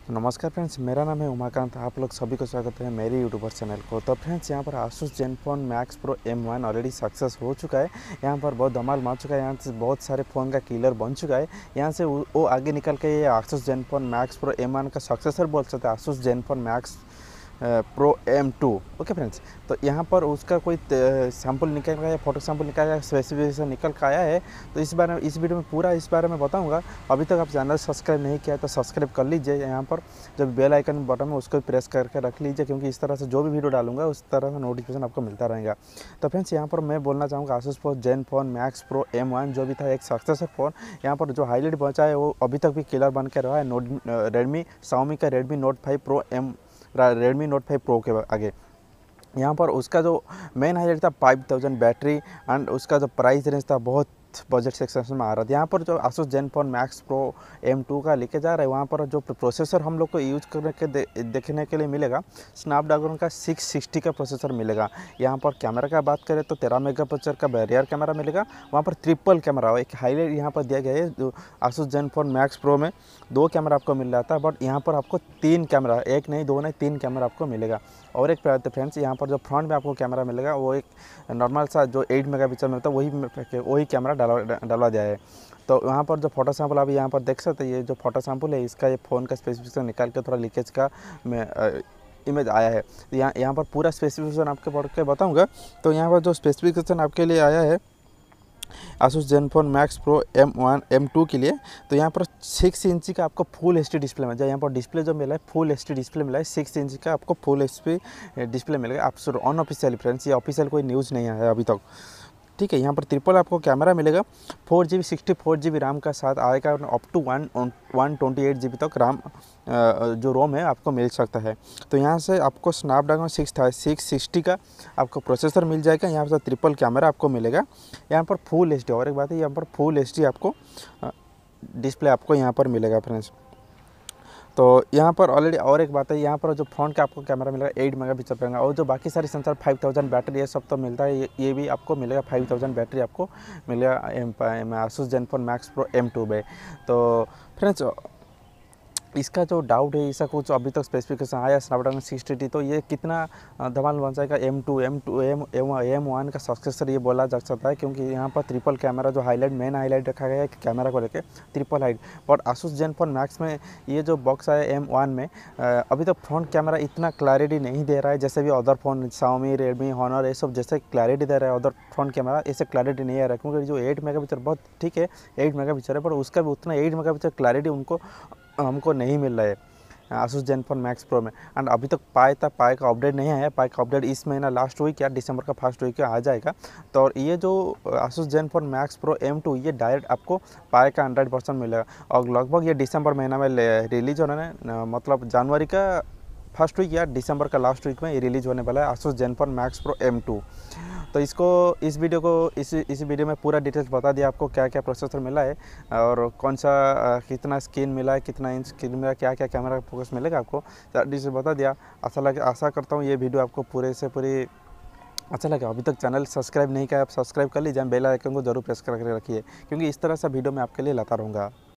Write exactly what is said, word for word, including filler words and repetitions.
तो नमस्कार फ्रेंड्स, मेरा नाम है उमाकांत। आप लोग सभी को स्वागत है मेरे यूट्यूबर चैनल को। तो फ्रेंड्स, यहाँ पर Asus Zenfone Max Pro M one already success हो चुका है। यहाँ पर बहुत धमाल मार चुका है। यहाँ से बहुत सारे फ़ोन का किलर बन चुका है। यहाँ से वो वो आगे निकल के ये Asus Zenfone Max Pro M one का सक्सेसर बोल सकते हैं, Asus Zenfone Max Pro M two. Okay friends, तो यहाँ पर उसका कोई सैम्पल निकल गया है, फोटो सैम्पल निकल गया, स्पेसिफिकेशन निकल के आया है। तो इस बारे में इस वीडियो में पूरा इस बारे में बताऊंगा। अभी तक आप चैनल सब्सक्राइब नहीं किया है तो सब्सक्राइब कर लीजिए। यहाँ पर जो बेल आइकन बटन है उसको प्रेस करके रख लीजिए, क्योंकि इस तरह से जो भी वीडियो डालूंगा उस तरह से नोटिफिकेशन आपको मिलता रहेगा। तो फ्रेंड्स, यहाँ पर मैं बोलना चाहूँगा Asus Pro Zenfone Max Pro M one जो भी था एक सक्सेसर फ़ोन। यहाँ पर जो हाईलाइट पहुँचा है वो अभी तक भी किलर बन के रहा है। नोट रेडमी शाओमी का Redmi Note five Pro M Redmi Note five Pro के आगे। यहाँ पर उसका जो मेन हाईलाइट था फाइव थाउजेंड बैटरी एंड उसका जो प्राइस रेंज था बहुत बजट सेक्शन में आ रहा था। यहाँ पर जो Asus Zenfone Max Pro M two का लेके जा रहा है, वहाँ पर जो प्रोसेसर हम लोग को यूज करने के दे, देखने के लिए मिलेगा, स्नैपड्रैगन का सिक्स सिक्सटी का प्रोसेसर मिलेगा। यहाँ पर कैमरा का बात करें तो तेरह मेगा पिक्सल का बैरियर कैमरा मिलेगा। वहाँ पर ट्रिपल कैमरा एक हाईलाइट यहाँ पर दिया गया है। जो आसूस जेनफोन मैक्स प्रो में दो कैमरा आपको मिल रहा था, बट यहाँ पर आपको तीन कैमरा, एक नहीं दो नहीं तीन कैमरा आपको मिलेगा। और एक फ्रेंड्स, यहाँ पर जो फ्रंट में आपको कैमरा मिलेगा वो एक नॉर्मल सा जो एट मेगा पिक्सल मिलता है वही वही कैमरा डाला डालवा दिया है। तो वहाँ पर जो फोटो सैंपल आप यहाँ पर देख सकते हैं, ये जो फोटो सैंपल है इसका ये फ़ोन का स्पेसिफिकेशन निकाल के थोड़ा लीकेज का मैं इमेज आया है। तो यहाँ यहाँ पर पूरा स्पेसिफिकेशन आपके पढ़ के बताऊँगा। तो यहाँ पर जो स्पेसिफिकेशन आपके लिए आया है Asus Zenfone Max Pro M one M two के लिए, तो यहाँ पर सिक्स इंची का आपको फुल एच डी डिस्प्ले मिल जाए। यहाँ पर डिस्प्ले जो मिला है फुल एच डी डिस्प्ले मिला है, सिक्स इंची का आपको फुल एच डी डिस्प्ले मिलेगा। आप अनऑफिशियल फ्रेंड्स, ये ऑफिशियल कोई न्यूज़ नहीं आया अभी तक, ठीक है। यहाँ पर ट्रिपल आपको कैमरा मिलेगा, four G B sixty four G B RAM का साथ आएगा। Up to one one twenty eight G B तक रैम जो रोम है आपको मिल सकता है। तो यहाँ से आपको स्नैपड्रैगन सिक्स सिक्स सिक्सटी का आपको प्रोसेसर मिल जाएगा। यहाँ पर ट्रिपल कैमरा आपको मिलेगा। यहाँ पर फुल एच डी, और एक बात है यहाँ पर फुल एच डी आपको डिस्प्ले आपको यहाँ पर मिलेगा फ्रेंड्स। तो यहाँ पर ऑलरेडी और एक बात है, यहाँ पर जो फ्रंट का आपको कैमरा मिलेगा एट मेगा पिक्सल रहेगा, और जो बाकी सारे सेंसर फाइव थाउजेंड बैटरी ये सब तो मिलता है, ये, ये भी आपको मिलेगा। फाइव थाउजेंड बैटरी आपको मिलेगा Asus Zenfone Max Pro M two में। तो फ्रेंड्स, इसका जो डाउट है, इसका कुछ अभी तक स्पेसिफिकेशन आया स्नैपड्रैगन सिक्स एटी, तो ये कितना धमाल बन जाएगा M two M two M M one का सक्सेसर ये बोला जा सकता है, क्योंकि यहाँ पर ट्रिपल कैमरा जो हाईलाइट मेन हाईलाइट रखा गया है कैमरा को लेकर triple height. But Asus Zenfone Max में ये जो बॉक्स आया एम वन में अभी तक फ्रंट कैमरा इतना क्लैरिटी नहीं दे रहा है, जैसे भी other phone Xiaomi Redmi Honor ये सब जैसे क्लैरिटी दे रहा है अदर फ्रंट कैमरा, ऐसे क्लैरिटी नहीं आ रहा है। क्योंकि जो एट मेगा पिक्सल बहुत ठीक है, एट मेगा पिक्सल है, पर उसका भी उतना एट मेगा पिक्सल क्लैरिटी उनको हमको नहीं मिल रहा है आसूस जेनफोन मैक्स प्रो में। एंड अभी तक पाए था पाए का अपडेट नहीं आया। पाए का अपडेट इस महीना लास्ट वीक या दिसंबर का फर्स्ट वीक आ जाएगा। तो और ये जो Asus Zenfone Max Pro M two ये डायरेक्ट आपको पाए का हंड्रेड परसेंट मिलेगा, और लगभग ये दिसंबर महीना में रिलीज होने मतलब जनवरी का फर्स्ट वीक या दिसंबर का लास्ट वीक में ये रिलीज होने वाला है Asus Zenfone Max Pro M two. तो इसको इस वीडियो को इस इस वीडियो में पूरा डिटेल्स बता दिया आपको, क्या क्या प्रोसेसर मिला है और कौन सा कितना स्क्रीन मिला है, कितना इंच स्क्रीन मिला है, क्या क्या कैमरा फोकस मिलेगा आपको, डिटेल्स बता दिया। आशा लगे आशा करता हूँ ये वीडियो आपको पूरे से पूरी अच्छा लगा। अभी तक चैनल सब्सक्राइब नहीं किया आप सब्सक्राइब कर लीजिए, बेल आइकन को जरूर प्रेस करके रखिए, क्योंकि इस तरह से वीडियो मैं आपके लिए लाता रहूँगा।